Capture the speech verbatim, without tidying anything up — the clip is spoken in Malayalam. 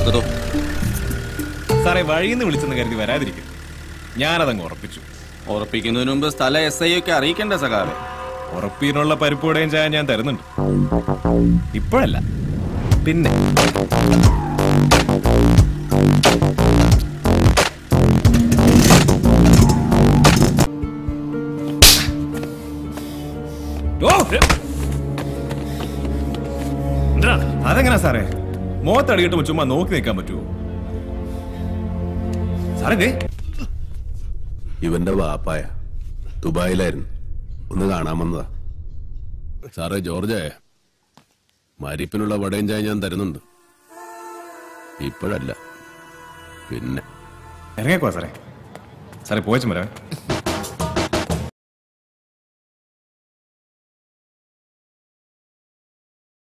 എടുത്തോ. സാറേ വഴിന്ന് വിളിച്ചെന്ന് കരുതി വരാതിരിക്കും, ഞാനതങ്ങ് ഉറപ്പിച്ചു. ഉറപ്പിക്കുന്നതിന് മുമ്പ് സ്ഥല എസ് ഐ ഒക്കെ അറിയിക്കണ്ടേ സഖാവേ? ഉറപ്പിനുള്ള പരിപ്പൂടെയും ചായ ഞാൻ തരുന്നുണ്ട്. ഇപ്പോഴല്ല, പിന്നെ. അതെങ്ങനാ സാറേ, മുഖത്തടിയിട്ടുമ്പോ ചുമ്മാ നോക്കി നിൽക്കാൻ പറ്റുമോ സാറേ? ഇവന്റെ വാപ്പായ ദുബായിലായിരുന്നു, ഒന്ന് കാണാൻ വന്നതാ. സാറേ ജോർജേ, മരിപ്പിനുള്ള വടയും ചായ ഞാൻ തരുന്നുണ്ട്. ഇപ്പോഴല്ല, പിന്നെ. ഇറങ്ങിക്കോ സാറേ. സാറേ പോയച്ചു വരാം.